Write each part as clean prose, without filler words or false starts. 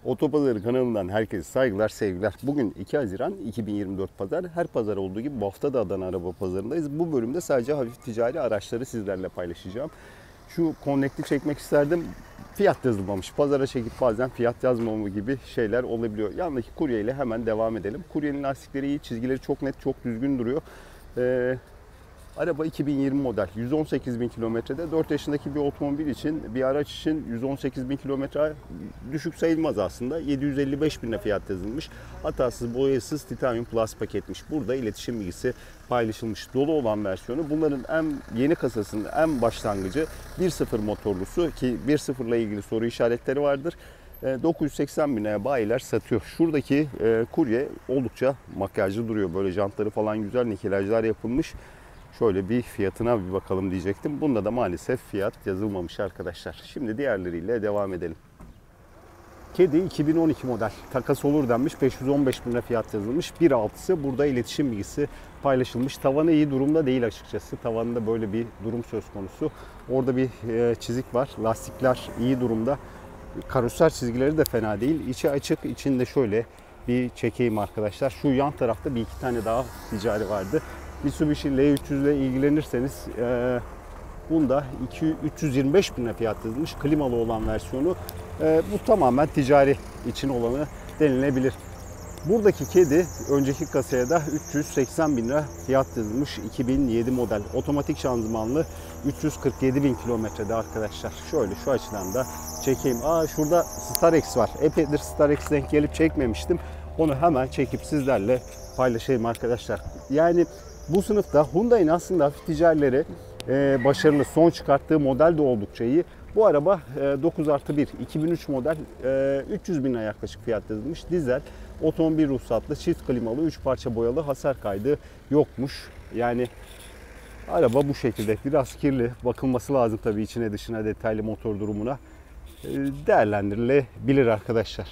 Otopazarı kanalından herkese saygılar, sevgiler. Bugün 2 Haziran 2024 Pazar. Her pazar olduğu gibi bu hafta da Adana Araba Pazarı'ndayız. Bu bölümde sadece hafif ticari araçları sizlerle paylaşacağım. Şu Connect'i çekmek isterdim. Fiyat yazılmamış. Pazara çekip bazen fiyat yazmama gibi şeyler olabiliyor. Yandaki kurye ile hemen devam edelim. Kuryenin lastikleri iyi, çizgileri çok net, çok düzgün duruyor. Araba 2020 model, 118 bin kilometrede. 4 yaşındaki bir otomobil için, bir araç için 118 bin kilometre düşük sayılmaz aslında. 755 bine fiyat yazılmış. Hatasız, boyasız Titanium Plus paketmiş. Burada iletişim bilgisi paylaşılmış. Dolu olan versiyonu. Bunların en yeni kasasının en başlangıcı 1.0 motorlusu ki 1.0 ile ilgili soru işaretleri vardır. 980 bine bayiler satıyor. Şuradaki kurye oldukça makyajlı duruyor. Böyle jantları falan güzel, nikelajlar yapılmış. Şöyle bir fiyatına bir bakalım diyecektim. Bunda da maalesef fiyat yazılmamış arkadaşlar. Şimdi diğerleriyle devam edelim. Kedi 2012 model. Takas olur denmiş. 515 bin lira fiyat yazılmış. 1.6'sı burada iletişim bilgisi paylaşılmış. Tavanı iyi durumda değil açıkçası. Tavanında böyle bir durum söz konusu. Orada bir çizik var. Lastikler iyi durumda. Karoser çizgileri de fena değil. İçi açık. İçinde şöyle bir çekeyim arkadaşlar. Şu yan tarafta bir iki tane daha ticari vardı. Mitsubishi L300 ile ilgilenirseniz bunda 325 bin lira fiyat yazılmış. Klimalı olan versiyonu. Bu tamamen ticari için olanı denilebilir. Buradaki kedi önceki kasaya da 380 bin lira fiyat yazılmış. 2007 model. Otomatik şanzımanlı 347 bin kilometrede arkadaşlar. Şöyle şu açıdan da çekeyim. Şurada Starex var. Epeydir Starex denk gelip çekmemiştim. Onu hemen çekip sizlerle paylaşayım arkadaşlar. Yani bu sınıfta Hyundai'nin aslında hafif ticarileri başarılı. Son çıkarttığı model de oldukça iyi. Bu araba 9+1 2003 model 300 bin lira yaklaşık fiyat yazılmış. Dizel, otomobil ruhsatlı, çift klimalı, 3 parça boyalı, hasar kaydı yokmuş. Yani araba bu şekilde. Biraz kirli. Bakılması lazım tabii içine dışına detaylı motor durumuna. Değerlendirilebilir arkadaşlar.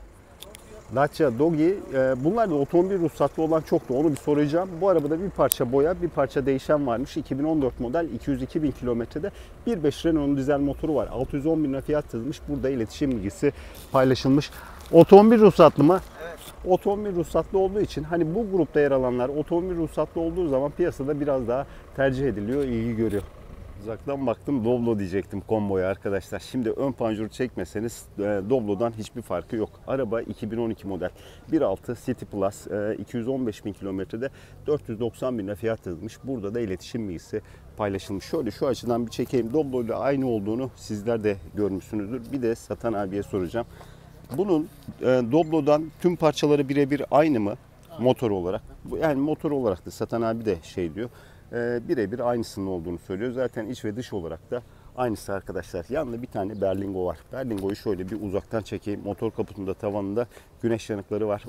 Dacia Doggy, bunlar da otomobil ruhsatlı olan çoktu. Onu bir soracağım. Bu arabada bir parça boya, bir parça değişen varmış. 2014 model, 202 bin kilometrede. 1.5 Renault'un dizel motoru var. 610 bin lira fiyat yazılmış. Burada iletişim bilgisi paylaşılmış. Otomobil ruhsatlı mı? Evet. Otomobil ruhsatlı olduğu için hani bu grupta yer alanlar otomobil ruhsatlı olduğu zaman piyasada biraz daha tercih ediliyor, ilgi görüyor. Uzaktan baktım Doblo diyecektim komboya arkadaşlar. Şimdi ön panjuru çekmeseniz Doblo'dan hiçbir farkı yok. Araba 2012 model. 1.6 City Plus 215 bin kilometrede 490 bin lira fiyat yazılmış. Burada da iletişim bilgisi paylaşılmış. Şöyle şu açıdan bir çekeyim. Doblo ile aynı olduğunu sizler de görmüşsünüzdür. Bir de satan abiye soracağım. Bunun Doblo'dan tüm parçaları birebir aynı mı motor olarak? Yani motor olarak da satan abi de şey diyor. Birebir aynısının olduğunu söylüyor. Zaten iç ve dış olarak da aynısı arkadaşlar. Yanında bir tane Berlingo var. Berlingo'yu şöyle bir uzaktan çekeyim. Motor kaputunda, tavanında güneş yanıkları var.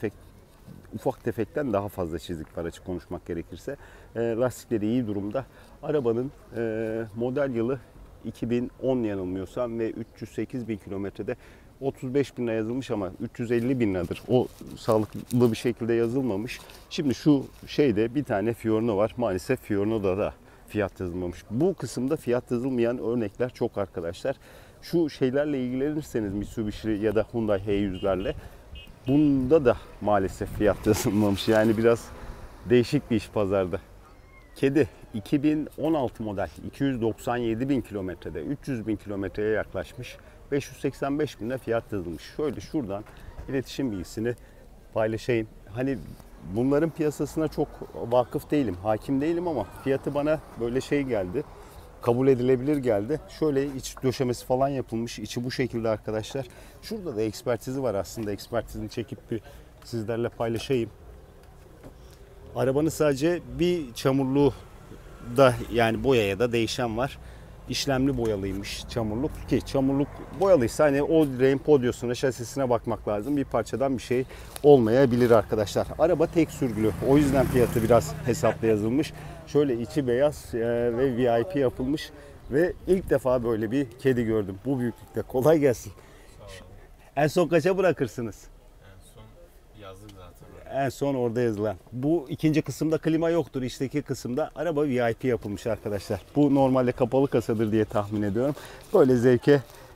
Ufak tefekten daha fazla çizik var açık konuşmak gerekirse. Lastikleri iyi durumda. Arabanın model yılı 2010 yanılmıyorsam ve 308 bin kilometrede 35 bin lira yazılmış ama 350 bin liradır. O sağlıklı bir şekilde yazılmamış. Şimdi şu şeyde bir tane Fiorino var. Maalesef Fiorino'da da fiyat yazılmamış. Bu kısımda fiyat yazılmayan örnekler çok arkadaşlar. Şu şeylerle ilgilenirseniz Mitsubishi ya da Hyundai H100'lerle bunda da maalesef fiyat yazılmamış. Yani biraz değişik bir iş pazarda. Kedi 2016 model 297 bin kilometrede 300 bin kilometreye yaklaşmış. 585 bin lira fiyat yazılmış. Şöyle şuradan iletişim bilgisini paylaşayım. Hani bunların piyasasına çok vakıf değilim, hakim değilim ama fiyatı bana böyle şey geldi. Kabul edilebilir geldi. Şöyle iç döşemesi falan yapılmış. İçi bu şekilde arkadaşlar. Şurada da ekspertizi var aslında. Ekspertizini çekip bir sizlerle paylaşayım. Arabanın sadece bir çamurluğu da yani boyaya da değişen var. İşlemli boyalıymış çamurluk ki çamurluk boyalıysa hani o rehin podyosuna, şasisine bakmak lazım. Bir parçadan bir şey olmayabilir arkadaşlar. Araba tek sürgülü. O yüzden fiyatı biraz hesaplı yazılmış. Şöyle içi beyaz ve VIP yapılmış ve ilk defa böyle bir kedi gördüm. Bu büyüklükte. Kolay gelsin. En son kaça bırakırsınız? Yazdık zaten. En son orada yazılan. Bu ikinci kısımda klima yoktur. İçteki kısımda araba VIP yapılmış arkadaşlar. Bu normalde kapalı kasadır diye tahmin ediyorum. Böyle zevke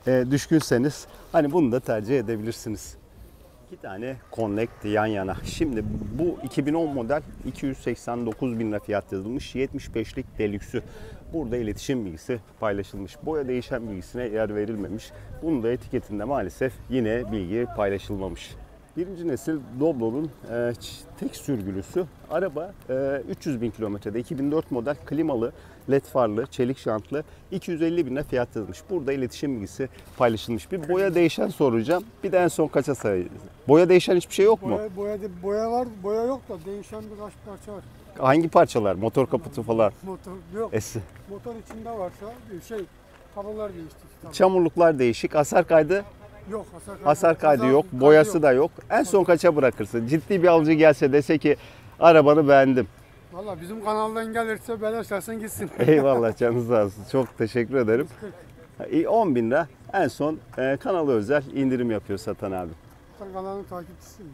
düşkünseniz hani bunu da tercih edebilirsiniz. İki tane Connect yan yana. Şimdi bu 2010 model 289 bin lira fiyat yazılmış. 75'lik Deluxe'ü. Burada iletişim bilgisi paylaşılmış. Boya değişen bilgisine yer verilmemiş. Bunun da etiketinde maalesef yine bilgi paylaşılmamış. Birinci nesil Doblo'nun tek sürgülüsü. Araba 300 bin kilometrede 2004 model klimalı, led farlı, çelik jantlı 250 bine fiyat yazılmış. Burada iletişim bilgisi paylaşılmış. Bir boya değişen soracağım. Bir de en son kaça sayacağız? Boya değişen hiçbir şey yok mu? Boya var, boya yok da değişen birkaç parça var. Hangi parçalar? Motor kaputu falan. Motor yok. Esi. Motor içinde varsa bir kablolar değişti. Tamam. Çamurluklar değişik. Hasar kaydı? Yok, Hasar kaydı yok. Boyası da yok. En son kaça bırakırsın? Ciddi bir alıcı gelse dese ki arabanı beğendim. Valla bizim kanaldan gelirse beleş versin gitsin. Eyvallah, canınız sağ olsun. Çok teşekkür ederim. 10 bin lira en son kanala özel indirim yapıyor Satan abi. Sen kanalın takipçisiyim.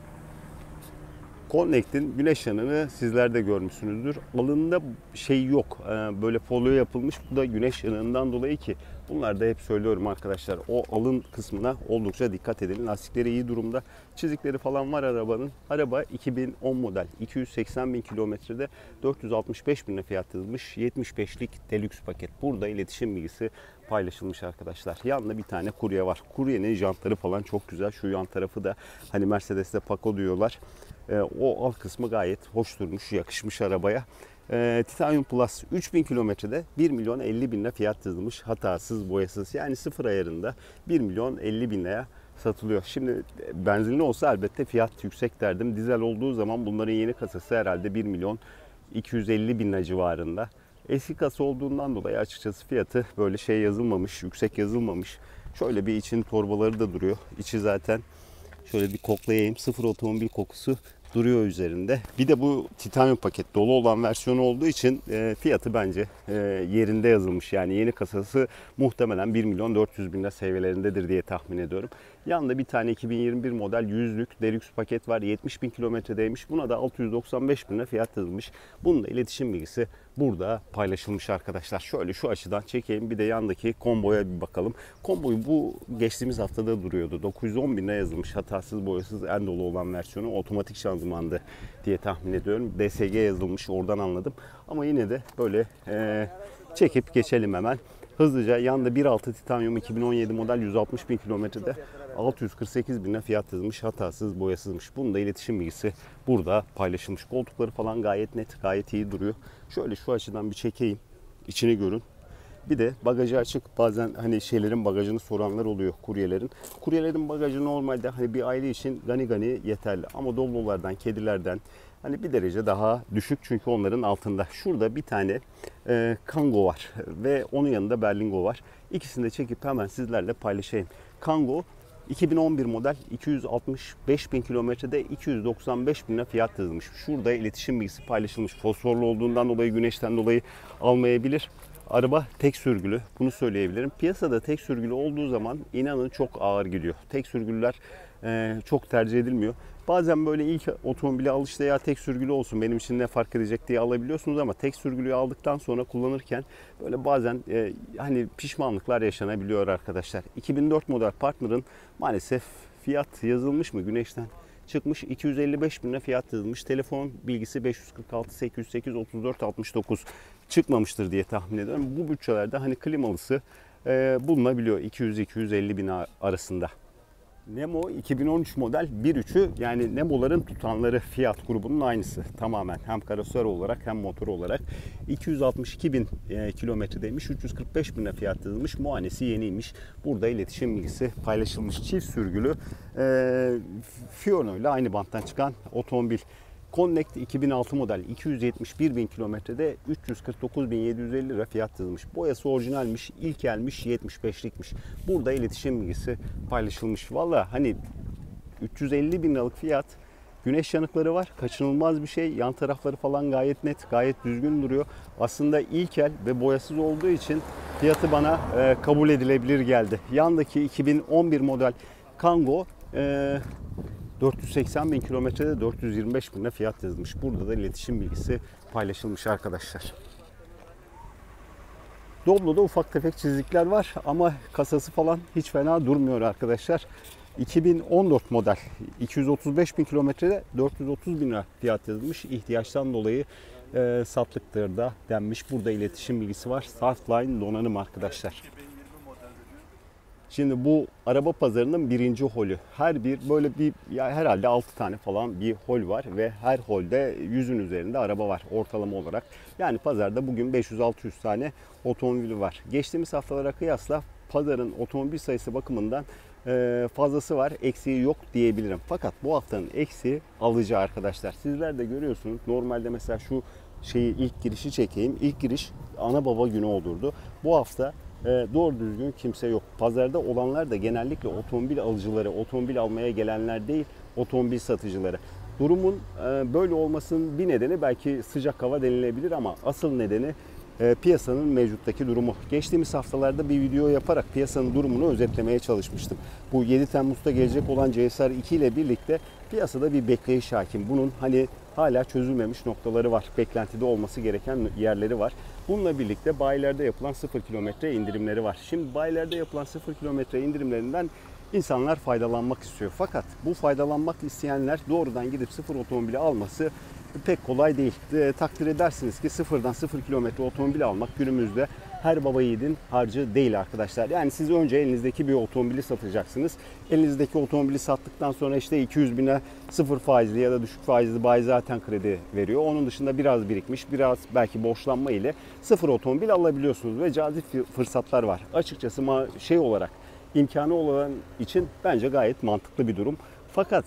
Connect'in güneş yanığını sizler de görmüşsünüzdür. Alında şey yok. Böyle folyo yapılmış. Bu da güneş yanığından dolayı ki bunlar da hep söylüyorum arkadaşlar. O alın kısmına oldukça dikkat edin. Lastikleri iyi durumda. Çizikleri falan var arabanın. Araba 2010 model. 280 bin kilometrede 465 bin fiyat yazılmış. 75'lik Deluxe paket. Burada iletişim bilgisi paylaşılmış arkadaşlar. Yanında bir tane kurye var. Kuryenin jantları falan çok güzel. Şu yan tarafı da hani Mercedes'te Paco diyorlar. O alt kısmı gayet hoş durmuş, yakışmış arabaya. Titanium Plus 3000 kilometrede 1 milyon 50 bin lira fiyat yazılmış. Hatasız, boyasız, yani sıfır ayarında 1 milyon 50 bin liraya satılıyor. Şimdi benzinli olsa elbette fiyat yüksek derdim. Dizel olduğu zaman bunların yeni kasası herhalde 1 milyon 250 bin lira civarında. Eski kasa olduğundan dolayı açıkçası fiyatı böyle şey yazılmamış, yüksek yazılmamış. Şöyle bir için torbaları da duruyor. İçi zaten şöyle bir koklayayım. Sıfır otomobil kokusu duruyor üzerinde. Bir de bu titanyum paket dolu olan versiyonu olduğu için fiyatı bence yerinde yazılmış. Yani yeni kasası muhtemelen 1 milyon 400 bin lira seviyelerindedir diye tahmin ediyorum. Yanında bir tane 2021 model 100'lük Deluxe paket var. 70 bin kilometredeymiş. Buna da 695 bin lira fiyat yazılmış. Bunun da iletişim bilgisi burada paylaşılmış arkadaşlar. Şöyle şu açıdan çekeyim. Bir de yandaki komboya bir bakalım. Komboyu bu geçtiğimiz haftada duruyordu. 910 bin lira yazılmış. Hatasız, boyasız, en dolu olan versiyonu otomatik şanzımandı diye tahmin ediyorum. DSG yazılmış, oradan anladım. Ama yine de böyle çekip geçelim hemen. Hızlıca yanında 1.6 titanyum 2017 model 160 bin kilometrede 648 bin lira fiyat yazılmış. Hatasız, boyasızmış. Bunun da iletişim bilgisi burada paylaşılmış. Koltukları falan gayet net, gayet iyi duruyor. Şöyle şu açıdan bir çekeyim. İçini görün. Bir de bagajı açık. Bazen hani şeylerin bagajını soranlar oluyor, kuryelerin. Kuryelerin bagajı normalde hani bir aile için gani yeterli. Ama Doblo'lardan, kedilerden hani bir derece daha düşük, çünkü onların altında. Şurada bir tane Kangoo var ve onun yanında Berlingo var. İkisini de çekip hemen sizlerle paylaşayım. Kangoo 2011 model 265 bin kilometrede 295 bin lira fiyat yazılmış. Şurada iletişim bilgisi paylaşılmış. Fosforlu olduğundan dolayı, güneşten dolayı almayabilir. Araba tek sürgülü, bunu söyleyebilirim. Piyasada tek sürgülü olduğu zaman inanın çok ağır gidiyor. Tek sürgülüler çok tercih edilmiyor. Bazen böyle ilk otomobile alışta ya tek sürgülü olsun benim için ne fark edecek diye alabiliyorsunuz, ama tek sürgülüyü aldıktan sonra kullanırken böyle bazen hani pişmanlıklar yaşanabiliyor arkadaşlar. 2004 model Partner'ın maalesef fiyat yazılmış mı güneşten çıkmış, 255 bin lira fiyat yazılmış. Telefon bilgisi 546 808 34 69 çıkmamıştır diye tahmin ediyorum. Bu bütçelerde hani klimalısı bulunabiliyor 200-250 bin arasında. Nemo 2013 model 1.3'ü, yani Nemo'ların tutanları Fiat grubunun aynısı tamamen, hem karoseri olarak hem motor olarak. 262 bin kilometredeymiş, 345 bin fiyat yazılmış, muayenesi yeniymiş. Burada iletişim bilgisi paylaşılmış. Çift sürgülü Fiorino ile aynı banttan çıkan otomobil. Connect 2006 model 271 bin kilometrede 349.750 lira fiyat yazılmış. Boyası orijinalmiş, ilk elmiş, 75'likmiş. Burada iletişim bilgisi paylaşılmış. Valla hani 350 bin liralık fiyat, güneş yanıkları var, kaçınılmaz bir şey. Yan tarafları falan gayet net, gayet düzgün duruyor. Aslında ilk el ve boyasız olduğu için fiyatı bana kabul edilebilir geldi. Yandaki 2011 model Kangoo 480 bin kilometrede 425 bin lira fiyat yazılmış. Burada da iletişim bilgisi paylaşılmış arkadaşlar. Doblo'da ufak tefek çizikler var ama kasası falan hiç fena durmuyor arkadaşlar. 2014 model 235 bin kilometrede 430 bin lira fiyat yazılmış. İhtiyaçtan dolayı satlıktır da denmiş. Burada iletişim bilgisi var. Southline donanım arkadaşlar. Şimdi bu araba pazarının birinci holü. Her bir böyle bir ya herhalde 6 tane falan bir hol var ve her holde 100'ün üzerinde araba var ortalama olarak. Yani pazarda bugün 500-600 tane otomobil var. Geçtiğimiz haftalara kıyasla pazarın otomobil sayısı bakımından fazlası var, eksiği yok diyebilirim. Fakat bu haftanın eksiği alıcı arkadaşlar. Sizler de görüyorsunuz. Normalde mesela şu ilk girişi çekeyim. İlk giriş ana baba günü olurdu. Bu hafta doğru düzgün kimse yok. Pazarda olanlar da genellikle otomobil alıcıları, otomobil almaya gelenler değil, otomobil satıcıları. Durumun böyle olmasının bir nedeni belki sıcak hava denilebilir ama asıl nedeni piyasanın mevcuttaki durumu. Geçtiğimiz haftalarda bir video yaparak piyasanın durumunu özetlemeye çalışmıştım. Bu 7 Temmuz'da gelecek olan CSR 2 ile birlikte piyasada bir bekleyiş hakim. Bunun hani hala çözülmemiş noktaları var. Beklentide olması gereken yerleri var. Bununla birlikte bayilerde yapılan 0 kilometre indirimleri var. Şimdi bayilerde yapılan 0 kilometre indirimlerinden insanlar faydalanmak istiyor. Fakat bu faydalanmak isteyenler doğrudan gidip sıfır otomobili alması pek kolay değil. Takdir edersiniz ki sıfırdan 0 kilometre otomobil almak günümüzde her baba yiğidin harcı değil arkadaşlar. Yani siz önce elinizdeki bir otomobili satacaksınız. Elinizdeki otomobili sattıktan sonra işte 200 bine sıfır faizli ya da düşük faizli bayi zaten kredi veriyor. Onun dışında biraz birikmiş, biraz belki borçlanma ile sıfır otomobil alabiliyorsunuz ve cazip fırsatlar var. Açıkçası olarak imkanı olan için bence gayet mantıklı bir durum. Fakat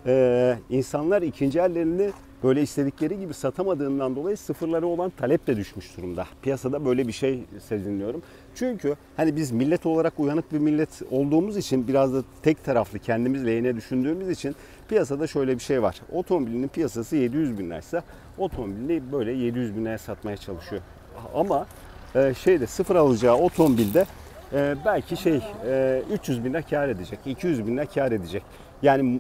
insanlar ikinci ellerini böyle istedikleri gibi satamadığından dolayı sıfırlara olan talep de düşmüş durumda. Piyasada böyle bir şey sezinliyorum. Çünkü hani biz millet olarak uyanık bir millet olduğumuz için biraz da tek taraflı kendimiz lehine düşündüğümüz için piyasada şöyle bir şey var. Otomobilinin piyasası 700 bin liraysa otomobilini böyle 700 bin liraya satmaya çalışıyor. Ama sıfır alacağı otomobilde belki 300 bin lira kar edecek, 200 bin lira kar edecek. Yani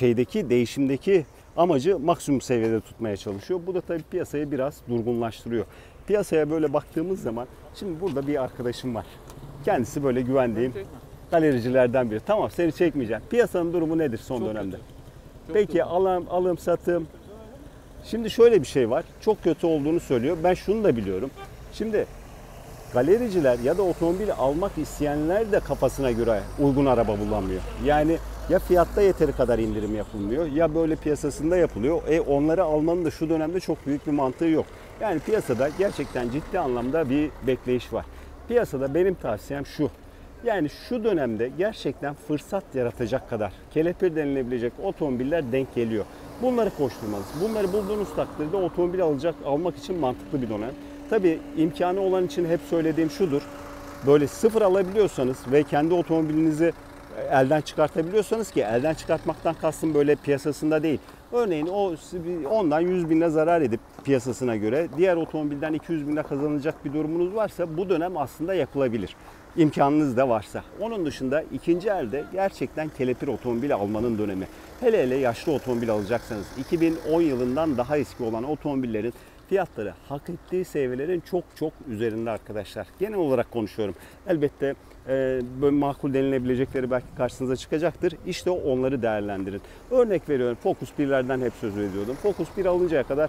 değişimdeki amacı maksimum seviyede tutmaya çalışıyor. Bu da tabii piyasayı biraz durgunlaştırıyor. Piyasaya böyle baktığımız zaman şimdi burada bir arkadaşım var. Kendisi böyle güvendiğim galericilerden biri. Tamam seni çekmeyeceğim. Piyasanın durumu nedir son dönemde? Peki alım satım. Şimdi şöyle bir şey var. Çok kötü olduğunu söylüyor. Ben şunu da biliyorum. Şimdi galericiler ya da otomobil almak isteyenler de kafasına göre uygun araba bulamıyor. Yani ya fiyatta yeteri kadar indirim yapılmıyor ya böyle piyasasında yapılıyor. Onları almanın da şu dönemde çok büyük bir mantığı yok. Yani piyasada gerçekten ciddi anlamda bir bekleyiş var. Piyasada benim tavsiyem şu. Yani şu dönemde gerçekten fırsat yaratacak kadar kelepir denilebilecek otomobiller denk geliyor. Bunları koşturmanız. Bunları bulduğunuz takdirde otomobil almak için mantıklı bir dönem. Tabii imkanı olan için hep söylediğim şudur. Böyle sıfır alabiliyorsanız ve kendi otomobilinizi elden çıkartabiliyorsanız, ki elden çıkartmaktan kastım böyle piyasasında değil. Örneğin ondan 100 bin lira zarar edip piyasasına göre diğer otomobilden 200 bin lira kazanılacak bir durumunuz varsa bu dönem aslında yapılabilir. İmkanınız da varsa. Onun dışında ikinci elde gerçekten kelepir otomobil almanın dönemi. Hele hele yaşlı otomobil alacaksanız 2010 yılından daha eski olan otomobillerin fiyatları hak ettiği seviyelerin çok çok üzerinde arkadaşlar. Genel olarak konuşuyorum. Elbette böyle makul denilebilecekleri belki karşınıza çıkacaktır. İşte onları değerlendirin. Örnek veriyorum, Focus 1'lerden hep söz ediyordum. Focus 1 alıncaya kadar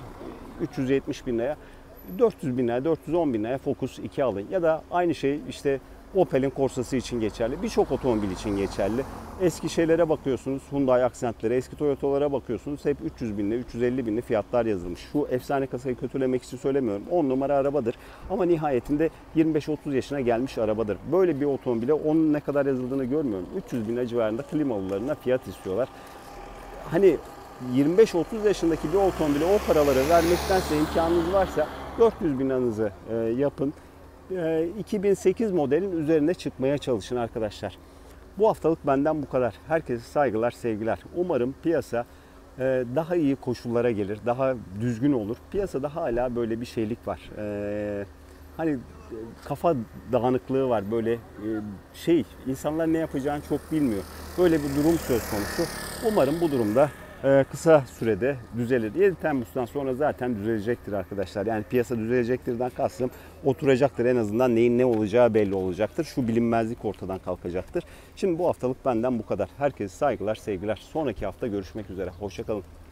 370 bin liraya, 400 bin liraya, 410 bin liraya Focus 2 alın. Ya da aynı şey işte Opel'in Corsa'sı için geçerli. Birçok otomobil için geçerli. Eski şeylere bakıyorsunuz, Hyundai Accent'lere, eski Toyota'lara bakıyorsunuz. Hep 300 binli, 350 binli fiyatlar yazılmış. Şu efsane kasayı kötülemek için söylemiyorum. 10 numara arabadır. Ama nihayetinde 25-30 yaşına gelmiş arabadır. Böyle bir otomobile onun ne kadar yazıldığını görmüyorum. 300 bin lira civarında klimalılarına fiyat istiyorlar. Hani 25-30 yaşındaki bir otomobile o paraları vermektense imkanınız varsa 400 bin liranızı yapın. 2008 modelin üzerine çıkmaya çalışın arkadaşlar. Bu haftalık benden bu kadar. Herkese saygılar, sevgiler. Umarım piyasa daha iyi koşullara gelir, daha düzgün olur. Piyasada hala böyle bir şeylik var. Hani kafa dağınıklığı var, böyle insanlar ne yapacağını çok bilmiyor. Böyle bir durum söz konusu. Umarım bu durumda kısa sürede düzelir. 7 Temmuz'dan sonra zaten düzelecektir arkadaşlar. Yani piyasa düzelecektirden kastım oturacaktır. En azından neyin ne olacağı belli olacaktır. Şu bilinmezlik ortadan kalkacaktır. Şimdi bu haftalık benden bu kadar. Herkese saygılar, sevgiler. Sonraki hafta görüşmek üzere. Hoşça kalın.